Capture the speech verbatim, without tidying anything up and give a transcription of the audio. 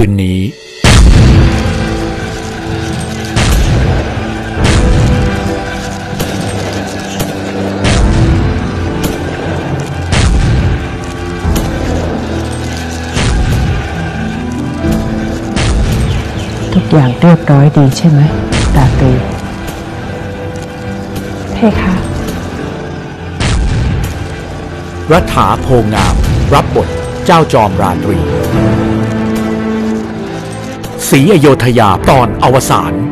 นนี้ทุกอย่างเรียบร้อยดีใช่ไหมราตรีเพคะรัฐาโพงามรับบทเจ้าจอมราตรีศรีอโยธยาตอนอวสาน